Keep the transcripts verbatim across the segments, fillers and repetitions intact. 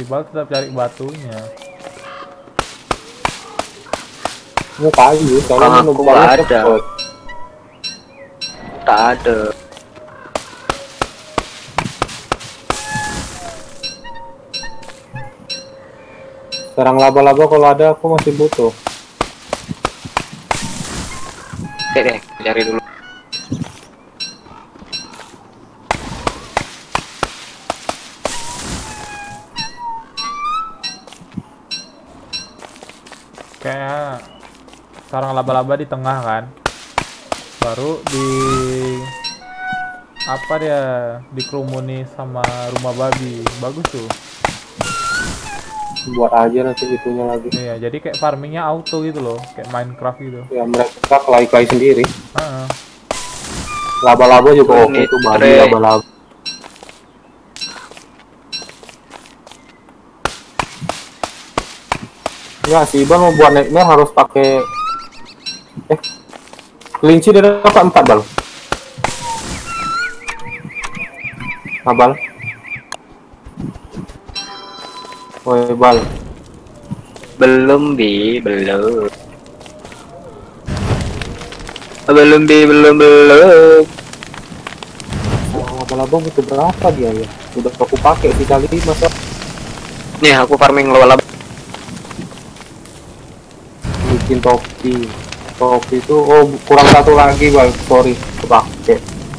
Bal tetap cari batunya. Mau kayu, Kalau kalau aku nggak ada. Tak ada. Sarang laba-laba kalau ada aku masih butuh. Oke deh, cari dulu. Kayak sarang laba-laba di tengah kan, baru di apa dia dikerumuni sama rumah babi. Bagus tuh. Buat aja nanti itunya lagi. Iya, jadi kayak farmingnya auto gitu loh, kayak Minecraft gitu. Ya mereka kelai-kelai sendiri. Heeh. Laba-laba juga oke Ini tuh, babi tre- laba-laba. Ya si Iban mau buat nightmare harus pakai eh kelinci dia dapat empat bal. Abal. Woi bal. Belum bi, belum. Belum bi, belum belum. Oh, laba-laba butuh berapa dia ya? Udah aku pakai sisa lima so. Nih aku farming laba-laba. Bikin topi. Topi itu oh kurang satu lagi bal. Sorry, kepakai.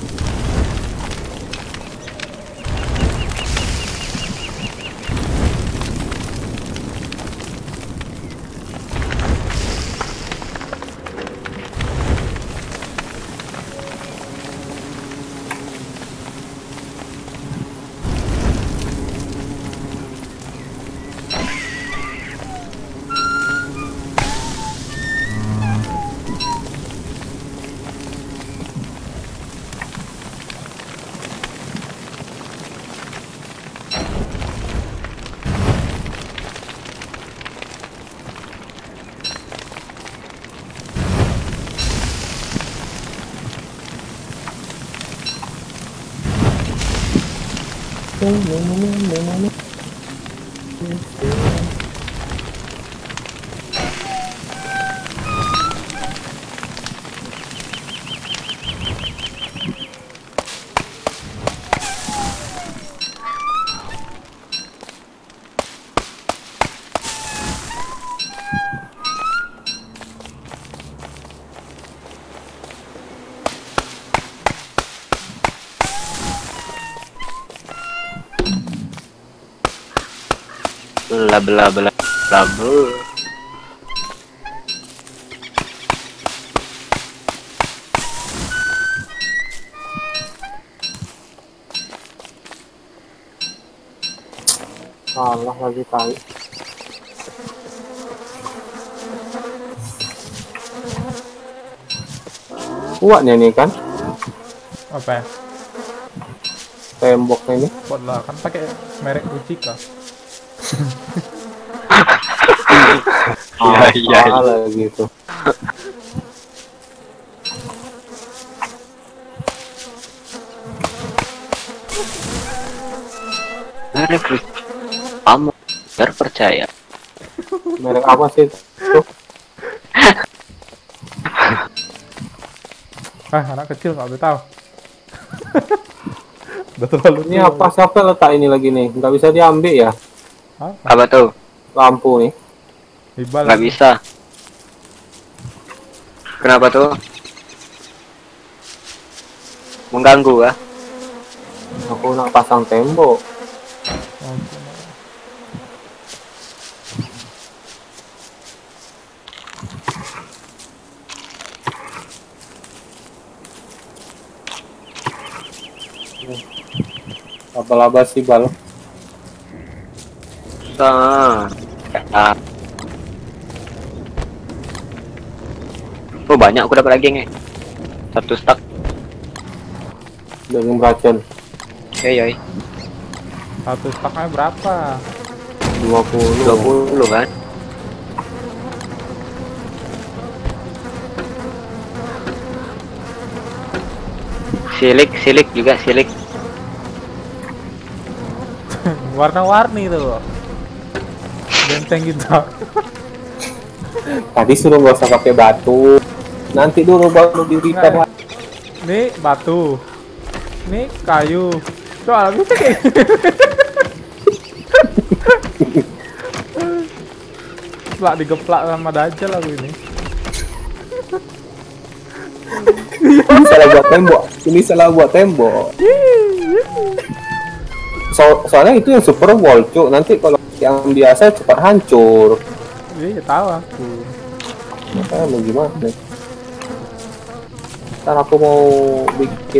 Bela bela bela bela bela. Salah lagi kali. Kuatnya nih kan Apa ya? temboknya ini. Buat lah kan pakai merek Uchica. Iya iya. Salah gitu. Merek kamu terpercaya. Merek apa sih tuh? Ah, anak kecil nggak boleh tahu. Udah terlalu Ini tua. apa siapa letak ini lagi nih? Nggak bisa diambil ya Apa? Apa tuh? lampu nih. Ibal Nggak bisa. Kenapa tuh? Mengganggu ah? Aku nak pasang tembok. Ampun. Laba-laba sih bal. Ah. Ah. Oh banyak aku dapat lagi nih. Satu stack. Daging beracun. Ya ya. Satu stoknya berapa? dua puluh. Dua puluh kan? Silik silik juga silik. Warna-warni itu loh. Benteng kita. Tadi suruh nggak usah pakai batu. Nanti dulu baru di repair. Nggak. Nih batu. Nih kayu. Soalnya bisa kayak Plak digeplak sama Dajjal aku ini. Ini salah buat tembok. Ini salah buat tembok. So, soalnya itu yang super wall, cuk. Nanti kalau yang biasa cepat hancur. Iya, tahu aku. Makanya mau gimana? Ntar aku mau bikin.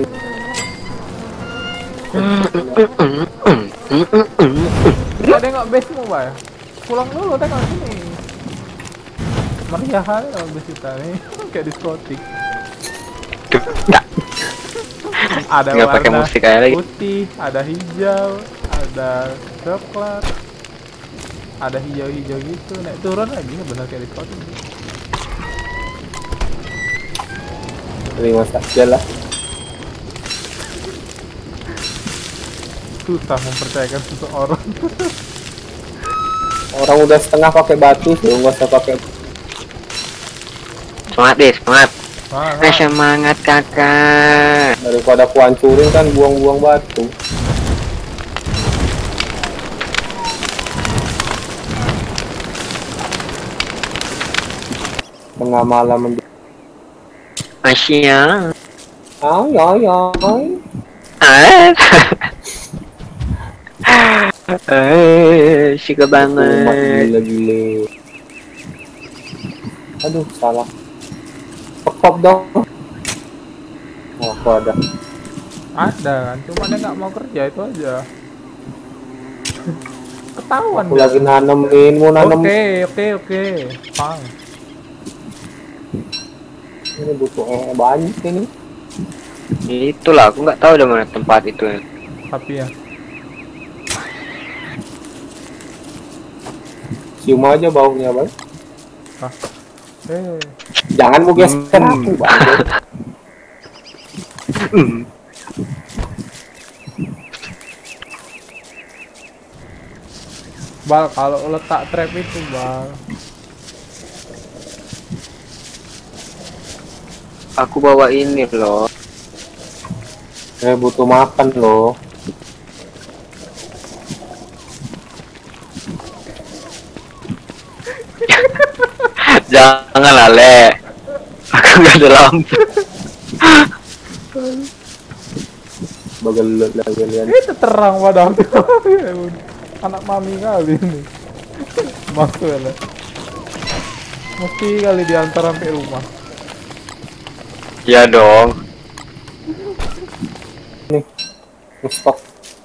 Kita tengok base mu, Bay. Pulang dulu tengok sini. Meriah kali kalau base kita nih. Kayak diskotik. Ada Nggak pakai warna musik kayak lagi. putih, ada hijau, ada coklat, ada hijau-hijau gitu. Naik turun lagi, bener kayak diskotik. Terima saja lah. Susah mempercayakan seseorang. Orang udah setengah pakai batu, suruh nggak usah pakai. Semangat deh, semangat. Ah, Eh, semangat kakak. Daripada aku hancurin kan buang-buang batu. Tengah malam mending. Asia. Ay ay ay. Ah. Eh, suka Umat banget. gila-gila. Aduh, salah. Pekop dong. Oh, aku ada. ada kan, cuma dia nggak mau kerja itu aja. Ketahuan. Aku dia. lagi nanemin, mau nanem. Oke, oke, oke. Pang. Ini butuh eh, banyak ini. Itulah, aku nggak tahu di mana tempat itu. Tapi ya, Cium aja baunya, Bang. eh, Jangan mau geskan Hmm. aku, Bang. Bal, kalau letak trap itu, Bal. Aku bawa ini loh. Eh, butuh makan loh. Jangan Le. Aku nggak ada lampu. Bagelut lah kalian. Itu terang padahal. Anak mami kali ini. Masuk ya, Le. Mesti kali diantar sampai rumah. Ya dong. Nih, stok.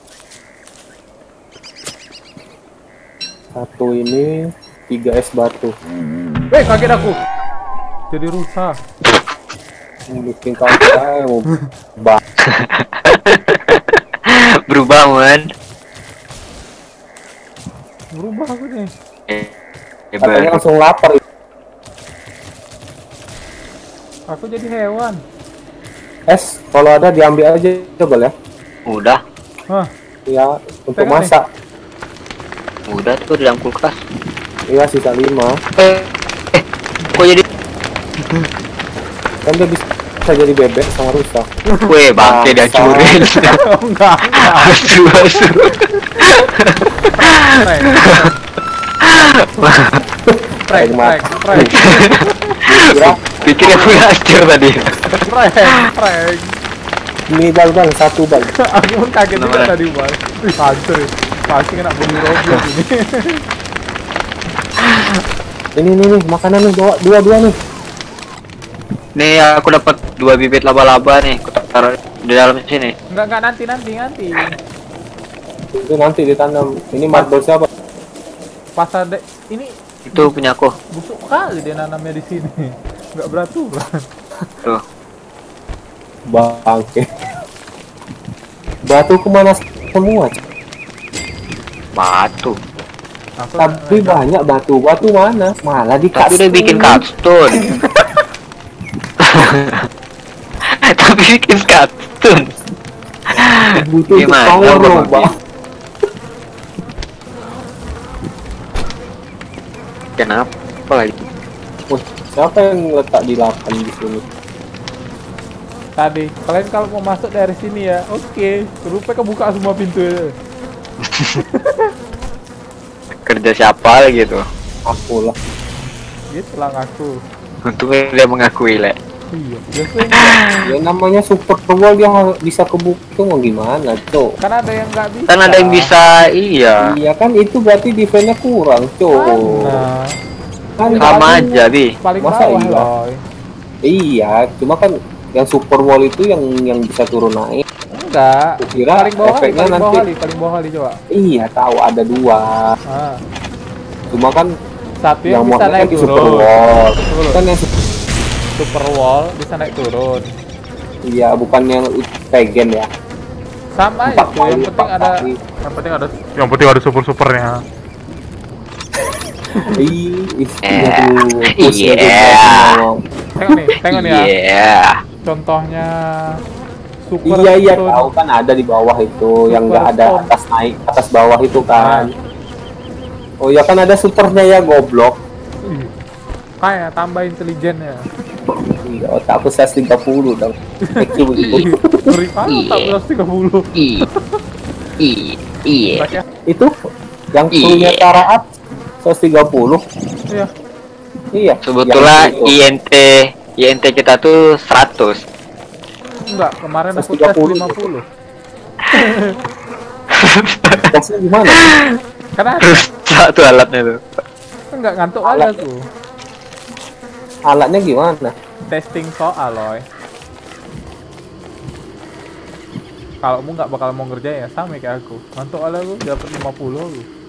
Satu ini, tiga es batu. Weh, kaget aku. Jadi rusak. Bikin kaca mau bah. Berubah man. Berubah aku nih. Eh, Katanya hebat. langsung lapar. Aku jadi hewan. Es, kalau ada diambil aja coba ya. Udah, Hah, Ya, untuk Pegang nih. masak. udah tuh di dalam kulkas. Iya, sisa lima. Eh, eh, kok jadi? Kan dia bisa, bisa jadi bebek sama rusak. Weh, bangke dia curin. oh, enggak, enggak. Asu, asu. Prank. Prank, prank, prank, Kira, Pikir aku hancur tadi. prank, prank. ini bal bal satu bal. Aku pun kaget juga Kenapa? tadi, Bang. Wih, hancur ya. Pasti kena bunyi Roblox ini. Ini nih nih makanan nih bawa dua dua nih. Nih aku dapat dua bibit laba-laba nih. Aku taruh di dalam sini. Enggak, enggak, nanti, nanti, nanti. Itu nanti ditanam. Ini marble siapa? Pas ada, ini Itu punya aku. busuk kali dia nanamnya di sini. Enggak beraturan. Tuh. Bangke. Batu kemana semua? Cak? Batu. Aku Tapi nggak- banyak batu. Batu mana? Malah di Tapi udah bikin kapstone. Tapi bikin kapstone. Butuh untuk Gimana, power Bang? loh, Bang. kenapa lagi? Wih, siapa yang letak di delapan di sini? Tadi, kalian kalau mau masuk dari sini ya, oke. Rupanya kebuka semua pintu. Kerja siapa lagi tuh? Aku lah. Gitu lah ngaku. Untungnya dia mengakui, Le. Iya, biasanya Ya namanya super wall yang bisa kebuka mau gimana, Cok? kan ada yang nggak bisa. Kan ada yang bisa, iya. Iya kan itu berarti defense-nya kurang, Cok. Nah, Kan Sama paling- aja, Bi. paling Masa bawah iya? loh. Iya, cuma kan yang super wall itu yang yang bisa turun naik. Enggak. Kira Paling bawah kali, efeknya paling nanti- bawah kali, paling bawah kali coba. Iya, tahu ada dua. Ah, Cuma kan satu yang, yang bisa model naik di super turun. wall. Tunggu dulu. Kan yang su- Super wall bisa naik turun. iya, bukan yang Tegen ya. Sama Empat aja tuh, yang kali, penting empat ada kali. yang penting ada yang penting ada super-supernya. Ih, Eh, tuh. Pushnya tuh iya. ngomong. Tengok nih, tengok nih ya. Iya. Contohnya super Iya iya turun. tahu kan ada di bawah itu yang Super nggak ada stone. atas naik atas bawah itu kan. Ah. Oh ya kan ada supernya ya goblok. Ih, kayak tambah intelijennya. Iya otak aku seratus tiga puluh dong. I Q begitu. Beri palu Iya. tak belas tiga puluh. I. I. Iya. Baca. Itu yang Iya. punya Taraat seratus tiga puluh. Iya. Iya. Sebetulnya yang itu. I N T I N T kita tuh seratus. Enggak, kemarin aku seratus tiga tes puluh. lima puluh. Tesnya gimana? Karena Satu alatnya tuh. enggak ngantuk aja Alat. aku. Alatnya gimana? Testing soal, loh. Kalau mu nggak bakal mau ngerjain ya sama kayak aku. Ngantuk aja aku dapat lima puluh aku.